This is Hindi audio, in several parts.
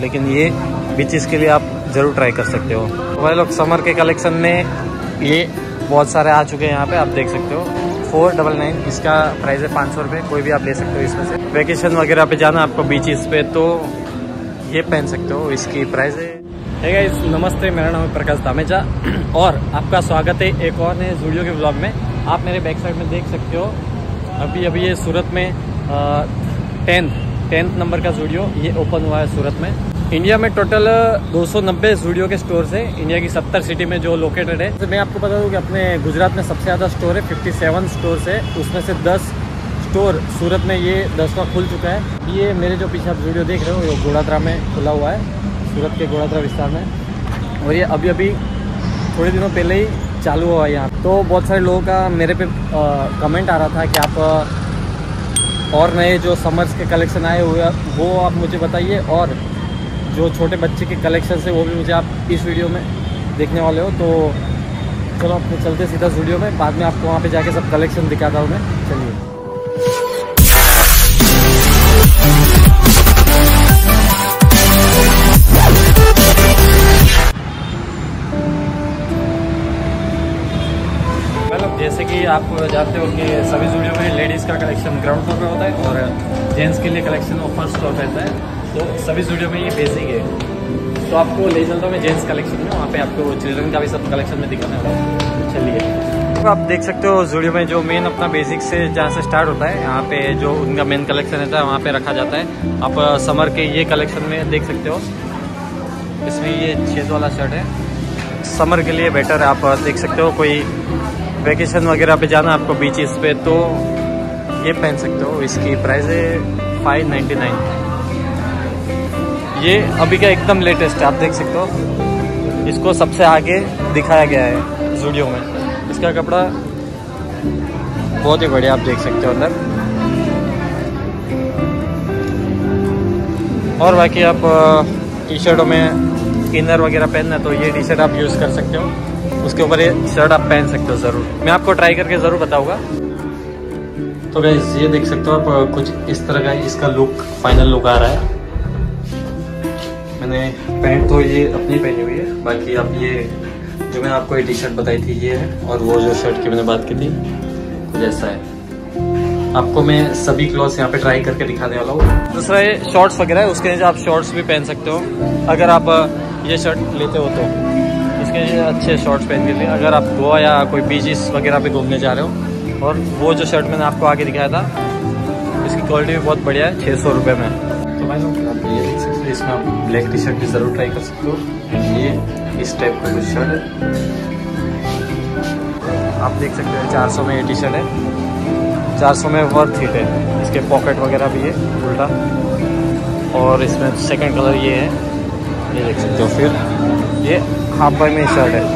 लेकिन ये बीचेस के लिए आप ज़रूर ट्राई कर सकते हो। भाई लोग समर के कलेक्शन में ये बहुत सारे आ चुके हैं यहाँ पे, आप देख सकते हो। 499 इसका प्राइस है, 500 रुपये। कोई भी आप ले सकते हो इसमें से। वेकेशन वगैरह पे जाना आपको बीचेस पे तो ये पहन सकते हो, इसकी प्राइस है। हे गाइस, नमस्ते, मेरा नाम है प्रकाश धामेचा और आपका स्वागत है एक और नए वीडियो के ब्लॉग में। आप मेरे बैक साइड में देख सकते हो अभी ये सूरत में 10th नंबर का स्टूडियो ये ओपन हुआ है सूरत में। इंडिया में टोटल 290 स्टूडियो के स्टोर्स है, इंडिया की 70 सिटी में जो लोकेटेड है। तो मैं आपको बता दूं कि अपने गुजरात में सबसे ज़्यादा स्टोर है, 57 स्टोर्स है। उसमें से 10 स्टोर सूरत में ये 10वां खुल चुका है। ये मेरे जो पीछे आप वीडियो देख रहे हो ये गोड़ादरा में खुला हुआ है, सूरत के गोड़ादरा विस्तार में। और ये अभी थोड़े दिनों पहले ही चालू हुआ है यहाँ। तो बहुत सारे लोगों का मेरे पे कमेंट आ रहा था कि आप और नए जो समर्स के कलेक्शन आए हुए वो आप मुझे बताइए, और जो छोटे बच्चे के कलेक्शन है वो भी मुझे आप इस वीडियो में देखने वाले हो। तो चलो अपने चलते सीधा वीडियो में, बाद में आपको वहाँ पे जाके सब कलेक्शन दिखाता हूँ मैं। चलिए। जैसे कि आप जानते हो कि सभी स्टूडियो में लेडीज़ का कलेक्शन ग्राउंड फ्लोर पे होता है और जेंट्स के लिए कलेक्शन वो फर्स्ट फ्लोर पे रहता है। तो सभी स्टूडियो में ये बेसिक है। तो आपको ले चलता हूँ मैं जेंट्स कलेक्शन में, वहाँ पे आपको चिल्ड्रन का भी सब कलेक्शन में दिखाने वाला हूँ। चलिए। तो आप देख सकते हो स्टूडियो में जो मेन अपना बेसिक से जहाँ से स्टार्ट होता है, यहाँ पे जो उनका मेन कलेक्शन रहता है वहाँ पे रखा जाता है। आप समर के ये कलेक्शन में देख सकते हो, इसमें ये छेद वाला शर्ट है, समर के लिए बेटर है। आप देख सकते हो कोई वेकेशन वगैरह पे जाना आपको बीचेस पे तो ये पहन सकते हो। इसकी प्राइस है 599। ये अभी का एकदम लेटेस्ट है, आप देख सकते हो। इसको सबसे आगे दिखाया गया है स्टूडियो में। इसका कपड़ा बहुत ही बढ़िया, आप देख सकते हो अंदर। और बाकी आप टी शर्टों में इनर वगैरह पहनना है तो ये टी शर्ट आप यूज़ कर सकते हो, उसके ऊपर ये शर्ट आप पहन सकते हो ज़रूर। मैं आपको ट्राई करके ज़रूर बताऊंगा। तो गाइस ये देख सकते हो आप, कुछ इस तरह का इसका लुक, फाइनल लुक आ रहा है। मैंने पैंट तो ये अपनी पहनी हुई है, बाकी आप ये जो मैंने आपको ये टी शर्ट बताई थी ये है, और वो जो शर्ट की मैंने बात की थी कुछ ऐसा है। आपको मैं सभी क्लॉथ्स यहाँ पे ट्राई करके दिखाने वाला हूँ। दूसरा ये शॉर्ट्स वगैरह है, उसके नीचे आप शॉर्ट्स भी पहन सकते हो अगर आप ये शर्ट लेते हो तो। इसके लिए अच्छे शॉर्ट्स पहन के लिए अगर आप गोवा या कोई बीचेस वगैरह पे घूमने जा रहे हो। और वो जो शर्ट मैंने आपको आगे दिखाया था इसकी क्वालिटी भी बहुत बढ़िया है, 600 रुपये में। तो भाई लोग आप ये देख सकते हो, इसमें आप ब्लैक टी शर्ट भी ज़रूर ट्राई कर सकते हो। ये इस टाइप का कुछ शर्ट है, आप देख सकते हो 400 में ये टी शर्ट है। 400 में वर्थ हिट है। इसके पॉकेट वगैरह भी है उल्टा, और इसमें सेकेंड कलर ये है, ये देख सकते हो। फिर ये हाफ पाई में शर्ट है,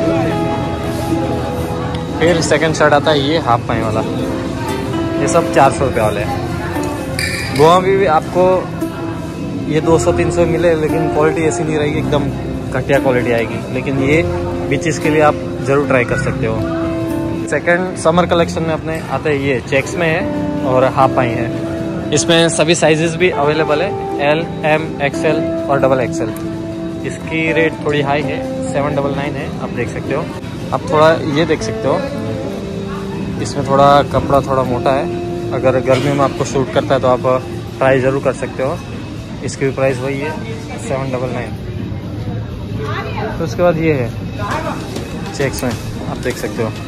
फिर सेकंड शर्ट आता है ये हाफ पाई वाला। ये सब 400 रुपये वाले हैं। गोवा में भी आपको ये 200-300 मिले, लेकिन क्वालिटी ऐसी नहीं रहेगी, एकदम घटिया क्वालिटी आएगी। लेकिन ये बीचेस के लिए आप ज़रूर ट्राई कर सकते हो। सेकंड समर कलेक्शन में अपने आते हैं ये चेक्स में है और हाफ पाई है। इसमें सभी साइजेस भी अवेलेबल है, L, M, XL और XXL। इसकी रेट थोड़ी हाई है, 799 है, आप देख सकते हो। आप थोड़ा ये देख सकते हो, इसमें थोड़ा कपड़ा थोड़ा मोटा है। अगर गर्मी में आपको सूट करता है तो आप ट्राई ज़रूर कर सकते हो। इसकी भी प्राइस वही है, 799। तो उसके बाद ये है चेक्स में, आप देख सकते हो।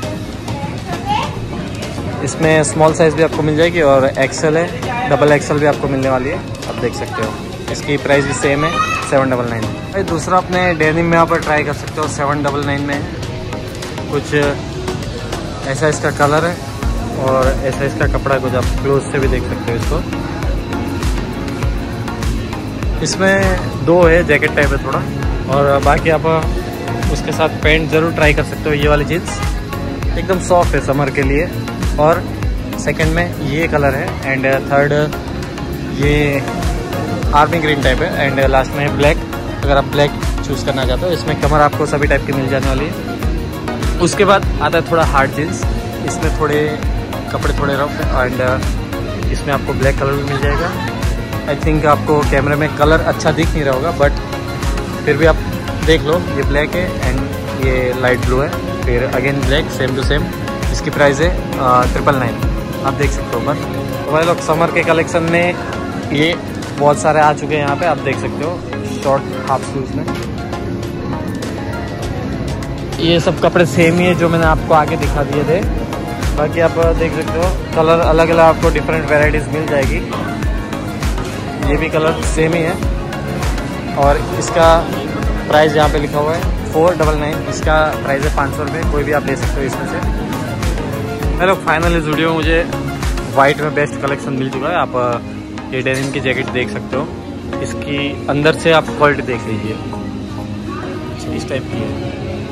इसमें स्मॉल साइज़ भी आपको मिल जाएगी और XL है, XXL भी आपको मिलने वाली है, आप देख सकते हो। इसकी प्राइस भी सेम है, 799। दूसरा अपने डेनिम में यहाँ पर ट्राई कर सकते हो, 799 में कुछ ऐसा इसका कलर है और ऐसा इसका कपड़ा, कुछ आप क्लोज से भी देख सकते हो इसको। इसमें दो है, जैकेट टाइप है थोड़ा, और बाकी आप उसके साथ पैंट ज़रूर ट्राई कर सकते हो। ये वाली जीन्स एकदम सॉफ्ट है समर के लिए। और सेकंड में ये कलर है, एंड थर्ड ये आर्मी ग्रीन टाइप है, एंड लास्ट में ब्लैक। अगर आप ब्लैक चूज़ करना चाहते हो, इसमें कमर आपको सभी टाइप की मिल जाने वाली है। उसके बाद आता है थोड़ा हार्ड जीन्स, इसमें थोड़े कपड़े थोड़े रफ है, एंड इसमें आपको ब्लैक कलर भी मिल जाएगा। आई थिंक आपको कैमरे में कलर अच्छा दिख नहीं रहा होगा, बट फिर भी आप देख लो, ये ब्लैक है एंड ये लाइट ब्लू है, फिर again black same to same. इसकी प्राइस है 999, आप देख सकते हो ऊपर। तो भाई लोग समर के कलेक्शन में ये बहुत सारे आ चुके हैं यहाँ पे, आप देख सकते हो शॉर्ट हाफ स्लीव्स में। ये सब कपड़े सेम ही है जो मैंने आपको आगे दिखा दिए थे, बाकी आप देख सकते हो कलर अलग अलग आपको डिफरेंट वेराइटीज़ मिल जाएगी। ये भी कलर सेम ही है और इसका प्राइस यहाँ पे लिखा हुआ है 499, इसका प्राइस है 500 रुपये। कोई भी आप ले सकते हो इसमें से। हेलो, फाइनल इस वीडियो में मुझे वाइट में बेस्ट कलेक्शन मिल चुका है। आप ये डेनिम की जैकेट देख सकते हो, इसकी अंदर से आप क्वालिटी देख लीजिए, इस टाइप की है।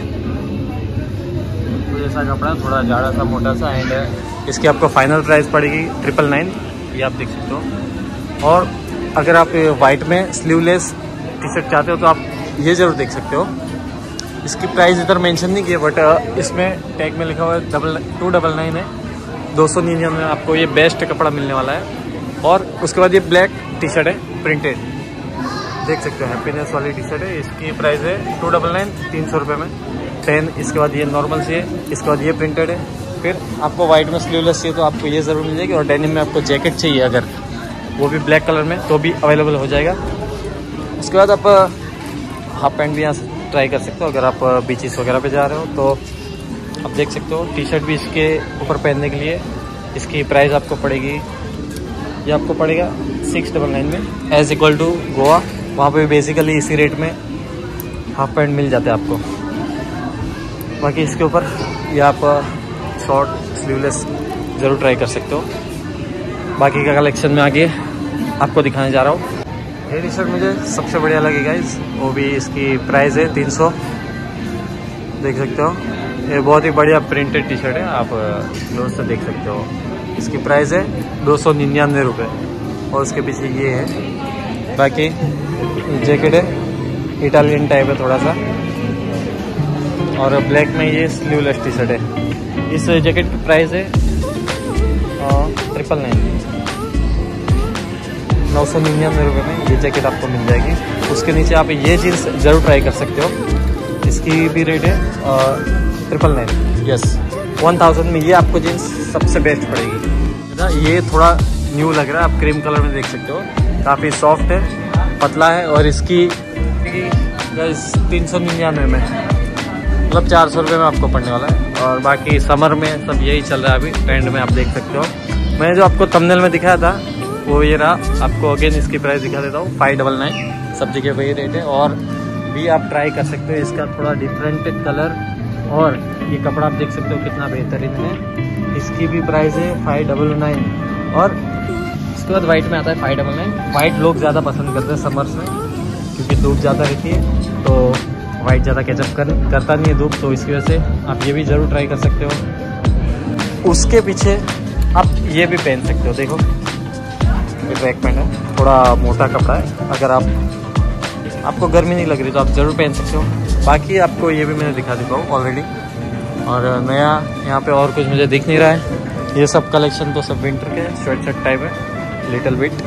तो जैसा कपड़ा थोड़ा जाड़ा सा मोटा सा एंड इसकी आपको फाइनल प्राइस पड़ेगी 999, ये आप देख सकते हो। और अगर आप वाइट में स्लीवलेस टी शर्ट चाहते हो तो आप ये ज़रूर देख सकते हो। इसकी प्राइस इधर मेंशन नहीं की है, बट इसमें टैग में लिखा हुआ है 299 है। 299 में आपको ये बेस्ट कपड़ा मिलने वाला है। और उसके बाद ये ब्लैक टी शर्ट है प्रिंटेड, देख सकते हो हैप्पीनेस वाली टी शर्ट है। इसकी प्राइस है 299, 300 रुपये में 10। इसके बाद ये नॉर्मल सी है, इसके बाद ये प्रिंटेड है। फिर आपको वाइट में स्लीवलेस चाहिए तो आपको ये ज़रूर मिल जाएगी। और डेनिम में आपको जैकेट चाहिए अगर, वो भी ब्लैक कलर में, तो भी अवेलेबल हो जाएगा। उसके बाद आप हाफ पैंट भी यहाँ से ट्राई कर सकते हो अगर आप बीचेस वगैरह पे जा रहे हो तो आप देख सकते हो। टी शर्ट भी इसके ऊपर पहनने के लिए इसकी प्राइस आपको पड़ेगी, ये आपको पड़ेगा 699 में, एज इक्वल टू गोवा। वहाँ पे बेसिकली इसी रेट में हाफ पैंट मिल जाते हैं आपको। बाकी इसके ऊपर ये आप शॉर्ट स्लीवलेस ज़रूर ट्राई कर सकते हो। बाकी का कलेक्शन में आगे आपको दिखाने जा रहा हूँ। ये टी शर्ट मुझे सबसे बढ़िया लगी गाइस, वो भी इसकी प्राइस है 300, देख सकते हो। ये बहुत ही बढ़िया प्रिंटेड टी शर्ट है, आप क्लोज से देख सकते हो। इसकी प्राइस है 299 रुपये और उसके पीछे ये है। बाकी जैकेट है इटालियन टाइप है थोड़ा सा, और ब्लैक में ये स्लीवलेस टी शर्ट है। इस जैकेट की प्राइस है 999 रुपये में ये जैकेट आपको मिल जाएगी। उसके नीचे आप ये जीन्स ज़रूर ट्राई कर सकते हो, इसकी भी रेट है 999, यस 1000 में ये आपको जीन्स सबसे बेस्ट पड़ेगी। ये थोड़ा न्यू लग रहा है, आप क्रीम कलर में देख सकते हो, काफ़ी सॉफ्ट है, पतला है। और इसकी 399 में, मतलब 400 रुपये में आपको पड़ने वाला है। और बाकी समर में सब यही चल रहा है अभी ट्रेंड में, आप देख सकते हो। मैंने जो आपको थंबनेल में दिखाया था वो ये रहा, आपको अगेन इसकी प्राइस दिखा देता हूँ 599, सब जगह वही रेट है। और भी आप ट्राई कर सकते हो, इसका थोड़ा डिफरेंट कलर और ये कपड़ा आप देख सकते हो कितना बेहतरीन है। इसकी भी प्राइस है 599 और इसके बाद वाइट में आता है 599। वाइट लोग ज़्यादा पसंद करते हैं समर्स में, क्योंकि धूप ज़्यादा रहती है तो वाइट ज़्यादा कैचअप करता नहीं है धूप, तो इसकी वजह से आप ये भी ज़रूर ट्राई कर सकते हो। उसके पीछे आप ये भी पहन सकते हो, देखो ये ट्रैक पैंट है, थोड़ा मोटा कपड़ा है। अगर आपको गर्मी नहीं लग रही तो आप ज़रूर पहन सकते हो। बाकी आपको ये भी मैंने दिखा चुका हूँ ऑलरेडी, और नया यहाँ पे और कुछ मुझे दिख नहीं रहा है। ये सब कलेक्शन तो सब विंटर के स्वेट शर्ट टाइप है, लिटिल बिट।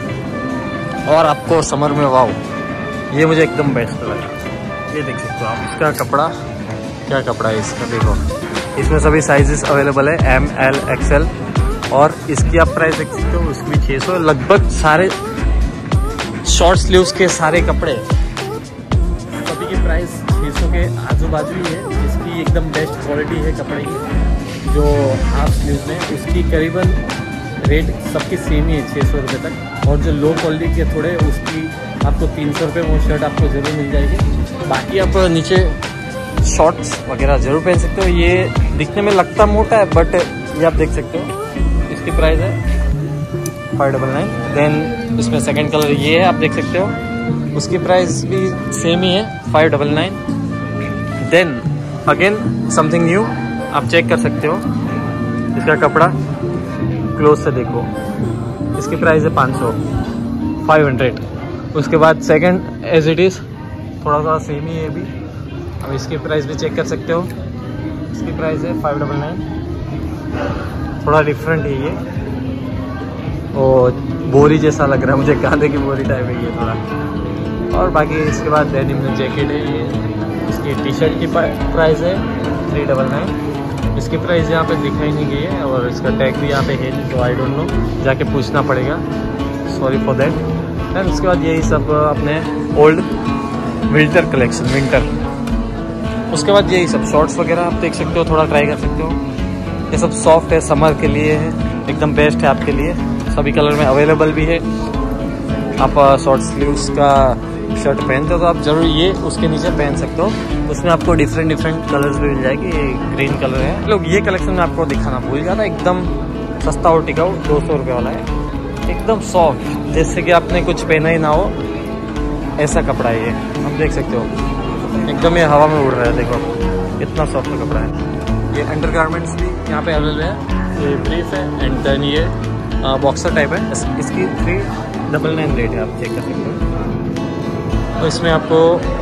और आपको समर में वाओ, ये मुझे एकदम बेस्ट लगा, ये देख सकते हो आप। इसका कपड़ा, क्या कपड़ा है इसका, देखो इसमें सभी साइजेस अवेलेबल है, M, L, XL। और इसकी आप प्राइस देख सकते हो, उसकी 600। लगभग सारे शॉर्ट स्लीव्स के सारे कपड़े सभी की प्राइस 600 के आजू बाजू ही है। इसकी एकदम बेस्ट क्वालिटी है कपड़े की, जो हाफ स्लीव्स में उसकी करीबन रेट सबकी सेम ही है 600 रुपये तक। और जो लो क्वालिटी के थोड़े, उसकी आपको 300 रुपये वो शर्ट आपको ज़रूर मिल जाएगी। बाकी आप नीचे शॉर्ट्स वगैरह ज़रूर पहन सकते हो। ये दिखने में लगता मोटा है, बट ये आप देख सकते हो, इसकी प्राइस है 599। देन इसमें सेकंड कलर ये है, आप देख सकते हो, उसकी प्राइस भी सेम ही है 599। देन अगेन समथिंग न्यू, आप चेक कर सकते हो, इसका कपड़ा क्लोज से देखो, इसकी प्राइस है 500। उसके बाद सेकंड एज इट इज़ थोड़ा सा सेम ही है भी। अब इसकी प्राइस भी चेक कर सकते हो, इसकी प्राइस है 599, थोड़ा डिफरेंट है ये, और बोरी जैसा लग रहा है मुझे, कांदे की बोरी टाइप है ये थोड़ा। और बाकी इसके बाद डेनिम में जैकेट है ये, इसकी टी शर्ट की प्राइस है 399। इसकी प्राइस यहाँ पे दिखाई नहीं गई है और इसका टैग भी यहाँ पे है नहीं, तो आई डोंट नो, जाके पूछना पड़ेगा, सॉरी फॉर दैट। एंड उसके बाद यही सब अपने ओल्ड विंटर कलेक्शन, विंटर। उसके बाद यही सब शॉर्ट्स वगैरह आप देख सकते हो, थोड़ा ट्राई कर सकते हो। ये सब सॉफ्ट है, समर के लिए है, एकदम बेस्ट है आपके लिए, सभी कलर में अवेलेबल भी है। आप शॉर्ट स्लीव्स का शर्ट पहनते हो तो आप जरूर ये उसके नीचे पहन सकते हो, उसमें आपको डिफरेंट कलर्स भी मिल जाएगी। ये ग्रीन कलर है। लोग ये कलेक्शन में आपको दिखाना भूल गया था, एकदम सस्ता और टिकाऊ 200 रुपये वाला है, एकदम सॉफ्ट, जैसे कि आपने कुछ पहना ही ना हो ऐसा कपड़ा है ये। आप देख सकते हो एकदम ये हवा में उड़ रहा है, देखो इतना सॉफ्ट कपड़ा है। ये अंडर गारमेंट्स भी यहाँ पे अवेलेबल है। ये ब्रीफ है एंड देन ये बॉक्सर टाइप है। इसकी 399 रेट है, आप चेक कर सकते हो। तो इसमें आपको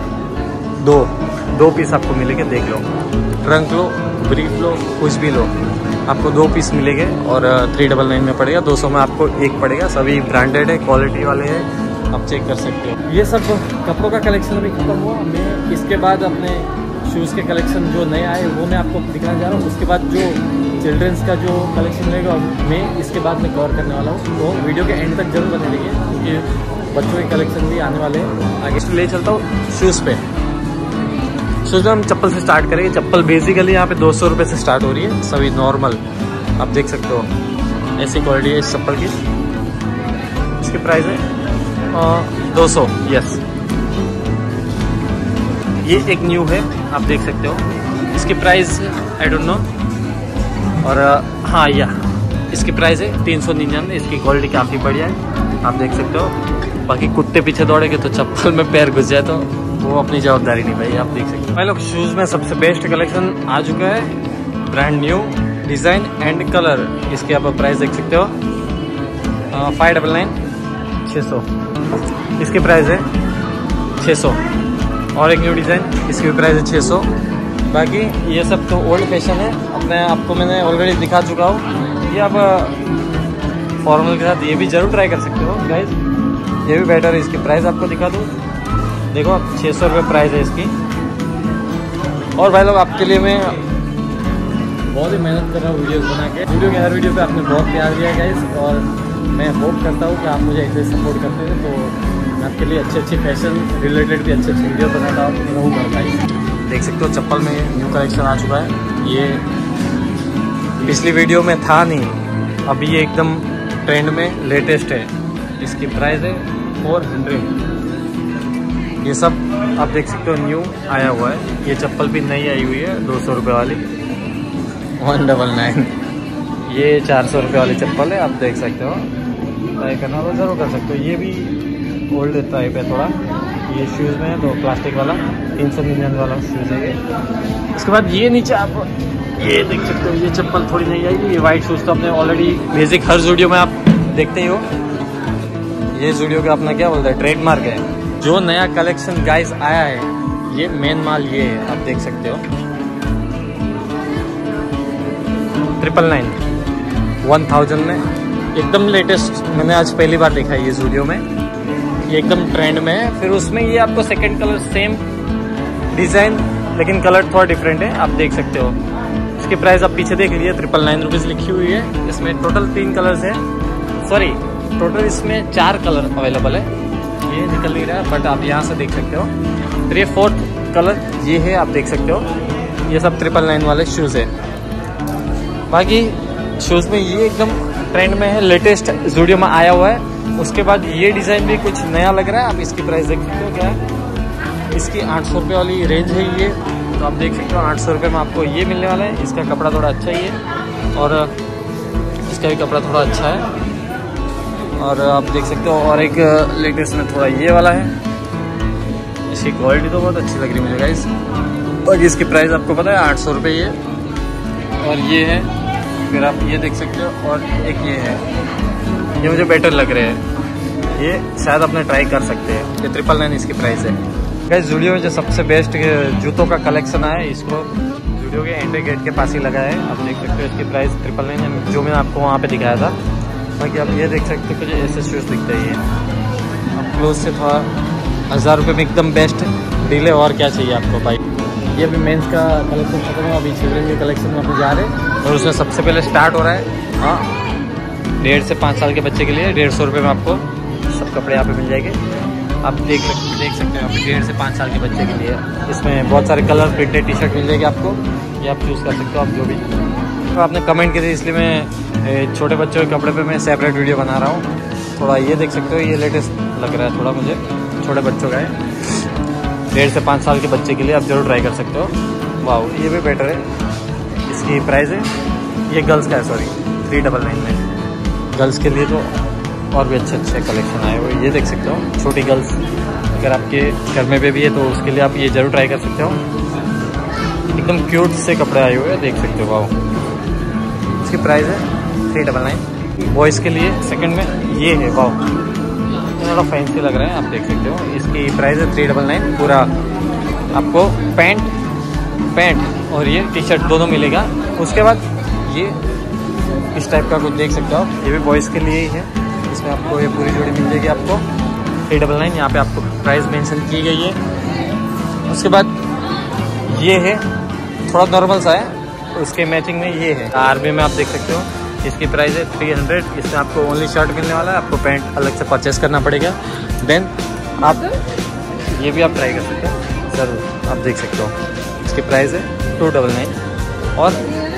दो पीस आपको मिलेंगे, देख लो, ट्रंक लो, ब्रीफ लो, कुछ भी लो, आपको 2 पीस मिलेंगे और 399 में पड़ेगा। 200 में आपको एक पड़ेगा। सभी ब्रांडेड है, क्वालिटी वाले हैं, आप चेक कर सकते हो। ये सब कपड़ों का कलेक्शन अभी खत्म हुआ। मैं इसके बाद अपने शूज़ के कलेक्शन जो नए आए वो मैं आपको दिखाने जा रहा हूँ। उसके बाद जो चिल्ड्रंस का जो कलेक्शन रहेगा मैं इसके बाद में कवर करने वाला हूँ, तो वीडियो के एंड तक जरूर बने रहिए, क्योंकि बच्चों के कलेक्शन भी आने वाले हैं। आगे ले चलता हूँ शूज़ पे। शूज़ में हम चप्पल से स्टार्ट करेंगे। चप्पल बेसिकली यहाँ पे 200 रुपये से स्टार्ट हो रही है, सभी नॉर्मल, आप देख सकते हो ऐसी क्वालिटी है इस चप्पल की। इसकी प्राइस है 200। यस, ये एक न्यू है, आप देख सकते हो। इसकी प्राइस आई डोंट नो, और हाँ इसकी प्राइस है 399। इसकी क्वालिटी काफ़ी बढ़िया है, आप देख सकते हो। बाकी कुत्ते पीछे दौड़ेंगे तो चप्पल में पैर घुस जाए तो वो अपनी जवाबदारी नहीं भाई, आप देख सकते हो। भाई लोग शूज़ में सबसे बेस्ट कलेक्शन आ चुका है, brand new design and colour. इसकी आप प्राइस देख सकते हो 599, 600। इसकी प्राइस है 600। और एक न्यू डिज़ाइन, इसकी भी प्राइस है 600। बाकी ये सब तो ओल्ड फैशन है, अपने आपको मैंने ऑलरेडी दिखा चुका हूँ। ये आप फॉर्मल के साथ ये भी ज़रूर ट्राई कर सकते हो गाइज, ये भी बेटर है। इसकी प्राइस आपको दिखा दूँ, देखो 600 रुपये प्राइस है इसकी। और भाई लोग आपके लिए मैं बहुत ही मेहनत कर रहा हूँ वीडियोस बना के। वीडियो के हर वीडियो पे आपने बहुत प्यार दिया गाइस, और मैं होप करता हूँ कि आप मुझे ऐसे सपोर्ट करते हैं, तो मैं आपके लिए अच्छे फैशन रिलेटेड भी अच्छे वीडियो बनाता रहूँगा गाइस। देख सकते हो चप्पल में न्यू कलेक्शन आ चुका है। ये पिछली वीडियो में था नहीं, अभी ये एकदम ट्रेंड में लेटेस्ट है। इसकी प्राइस है 400। ये सब आप देख सकते हो न्यू आया हुआ है। ये चप्पल भी नई आई हुई है 200 रुपये वाली, 199। ये 400 रुपये वाली चप्पल है, आप देख सकते हो। ट्राई करना तो ज़रूर कर सकते हो। ये भी ओल्ड टाइप है थोड़ा, ये शूज़ में है तो प्लास्टिक वाला 399 वाला शूज़ है ये। उसके बाद ये नीचे आप ये देख सकते हो, ये चप्पल थोड़ी नई आएगी। ये वाइट शूज़ तो अपने ऑलरेडी बेसिक हर वीडियो में आप देखते ही हो। ये वीडियो का अपना क्या बोलता है, ट्रेडमार्क है। जो नया कलेक्शन गाइस आया है, ये मेन माल ये है, आप देख सकते हो। 999, 1000 में एकदम लेटेस्ट, मैंने आज पहली बार देखा है ये वीडियो में। ये एकदम ट्रेंड में है। फिर उसमें ये आपको सेकंड कलर, सेम डिज़ाइन लेकिन कलर थोड़ा डिफरेंट है, आप देख सकते हो। इसकी प्राइस आप पीछे देख लीजिए, 999 रुपीज़ लिखी हुई है। इसमें टोटल 3 कलर्स है, सॉरी टोटल इसमें 4 कलर अवेलेबल है। ये निकल नहीं रहा है बट आप यहाँ से देख सकते हो। 3/4 कलर ये है, आप देख सकते हो। ये सब 999 वाले शूज़ है। बाकी शूज़ में ये एकदम ट्रेंड में है, लेटेस्ट वीडियो में आया हुआ है। उसके बाद ये डिज़ाइन भी कुछ नया लग रहा है, आप इसकी प्राइस देख सकते हो क्या है। इसकी 800 रुपये वाली रेंज है ये, तो आप देख सकते हो 800 रुपये में आपको ये मिलने वाला है। इसका कपड़ा थोड़ा अच्छा ही है और इसका भी कपड़ा थोड़ा अच्छा है, और आप देख सकते हो। और एक लेटेस्ट में थोड़ा ये वाला है, इसकी क्वालिटी तो बहुत अच्छी लग रही है मुझे गाइस। बाकी इसकी प्राइस आपको पता है 800 रुपये ये, और ये है। फिर आप ये देख सकते हो, और एक ये है, ये मुझे बेटर लग रहे हैं। ये शायद अपने ट्राई कर सकते हैं। ये 999 इसकी प्राइस है गाइस। वीडियो में जो सबसे बेस्ट जूतों का कलेक्शन आया है, इसको वीडियो के एंट्री गेट के पास ही लगा है, आप देख सकते हो। इसकी प्राइस 999 जो मैंने आपको वहाँ पे दिखाया था। बाकी आप ये देख सकते हो, कुछ ऐसे शूज़ दिखते ही हैं। आप क्लोज से थोड़ा 1000 रुपये में एकदम बेस्ट डील है। और क्या चाहिए आपको भाई। ये भी मेंस का कलेक्शन खत्म हुआ, अभी चिल्ड्रन के कलेक्शन में अपने जा रहे हैं और उसमें सबसे पहले स्टार्ट हो रहा है। हाँ, 1.5 से 5 साल के बच्चे के लिए 150 रुपये में आपको सब कपड़े यहाँ पे मिल जाएंगे। आप देख सकते हो यहाँ पे 1.5 से 5 साल के बच्चे के लिए इसमें बहुत सारे कलर प्रिंटेड टी शर्ट मिल जाएगी आपको। ये आप चूज़ कर सकते हो आप जो भी। तो आपने कमेंट की थी इसलिए मैं छोटे बच्चों के कपड़े पे मैं सेपरेट वीडियो बना रहा हूँ। थोड़ा ये देख सकते हो, ये लेटेस्ट लग रहा है थोड़ा मुझे, छोटे बच्चों का है। 1.5 से 5 साल के बच्चे के लिए आप ज़रूर ट्राई कर सकते हो। वाह, ये भी बेटर है। इसकी प्राइस है, ये गर्ल्स का है, सॉरी 399 में। गर्ल्स के लिए तो और भी अच्छे अच्छे कलेक्शन आए हुए, ये देख सकते हो। छोटी गर्ल्स अगर आपके घर में बेबी है तो उसके लिए आप ये ज़रूर ट्राई कर सकते हो। एकदम क्यूट से कपड़े आए हुए हैं, देख सकते हो। वाह, इसकी प्राइस है 399। बॉयज़ के लिए सेकंड में ये है। वाह, थोड़ा फैंसी लग रहा है, आप देख सकते हो। इसकी प्राइस है 399। पूरा आपको पैंट और ये टी शर्ट दोनों मिलेगा। उसके बाद ये इस टाइप का कुछ देख सकते हो आप, ये भी बॉयज़ के लिए ही है। इसमें आपको ये पूरी जोड़ी मिल जाएगी आपको 399। यहाँ पे आपको प्राइस मेंशन की गई है। उसके बाद ये है थोड़ा नॉर्मल सा है, उसके मैचिंग में ये है आर्मी में, आप देख सकते हो। इसकी प्राइस है 300। इसमें आपको ओनली शर्ट मिलने वाला है, आपको पैंट अलग से परचेस करना पड़ेगा। देन आप ये भी आप ट्राई कर सकते हो ज़रूर, आप देख सकते हो। इसकी प्राइस है 299। और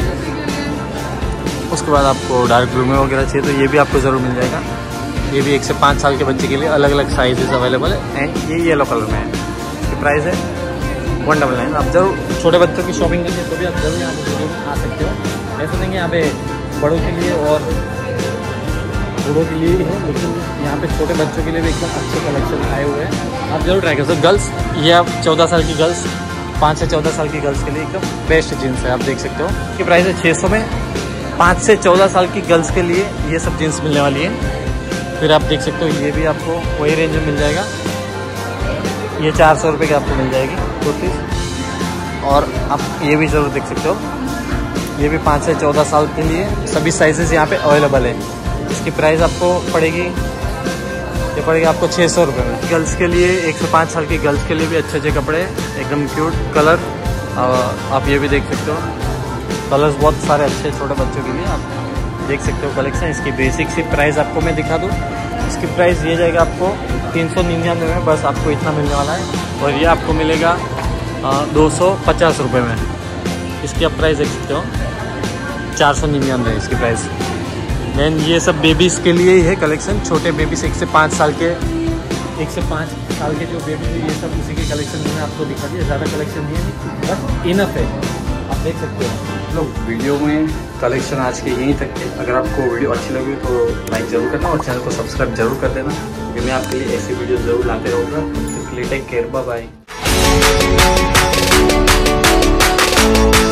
उसके बाद आपको डार्क ब्लू में वगैरह चाहिए तो ये भी आपको ज़रूर मिल जाएगा। ये भी 1 से 5 साल के बच्चे के लिए अलग अलग साइजेस अवेलेबल है। एंड ये येलो कलर में है। इसकी प्राइस है 199। आप ज़रूर छोटे बच्चों की शॉपिंग करनी है तो भी आप ज़रूर यहाँ पर आ सकते हो। ऐसा नहीं कि यहाँ पे बड़ों के लिए और बूढ़ों के लिए है, लेकिन यहाँ पे छोटे बच्चों के लिए भी एकदम अच्छे कलेक्शन आए हुए हैं, आप जरूर ट्राई कर सकते हो। गर्ल्स, ये आप 14 साल की गर्ल्स, 5 से 14 साल की गर्ल्स के लिए एकदम बेस्ट जीन्स है, आप देख सकते हो। इसकी प्राइस है 600 में। 5 से 14 साल की गर्ल्स के लिए ये सब जीन्स मिलने वाली है। फिर आप देख सकते हो, ये भी आपको वही रेंज में मिल जाएगा। ये 400 रुपये की आपको मिल जाएगी कुर्तीज़। और आप ये भी ज़रूर देख सकते हो, ये भी 5 से 14 साल के लिए सभी साइजेस यहाँ पे अवेलेबल है। इसकी प्राइस आपको पड़ेगी, ये पड़ेगी आपको 600 रुपये में। गर्ल्स के लिए 1 से 5 साल की गर्ल्स के लिए भी अच्छे अच्छे कपड़े, एकदम क्यूट कलर, आप ये भी देख सकते हो। कलर्स बहुत सारे अच्छे छोटे बच्चों के लिए आप देख सकते हो कलेक्शन। इसकी बेसिक सी प्राइस आपको मैं दिखा दूँ। इसकी प्राइस ये जाएगा आपको 399 में, बस आपको इतना मिलने वाला है। और ये आपको मिलेगा 250 रुपये में। इसकी आप प्राइस देख सकते हो 499 है इसकी प्राइस। देन ये सब बेबीज़ के लिए ही है कलेक्शन, छोटे बेबीज़ 1 से 5 साल के, 1 से 5 साल के जो बेबी है, ये सब उसी के कलेक्शन मैंने आपको दिखा दिया। ज़्यादा कलेक्शन नहीं है, बस इनफ है, आप देख सकते हो। लोग वीडियो में कलेक्शन आज के यहीं तक है। अगर आपको वीडियो अच्छी लगी तो लाइक ज़रूर करना और चैनल को सब्सक्राइब जरूर कर देना, क्योंकि मैं आपके लिए ऐसी वीडियो ज़रूर लाते रहूँगा। इसके लिए टेक केयर, बाय बाय।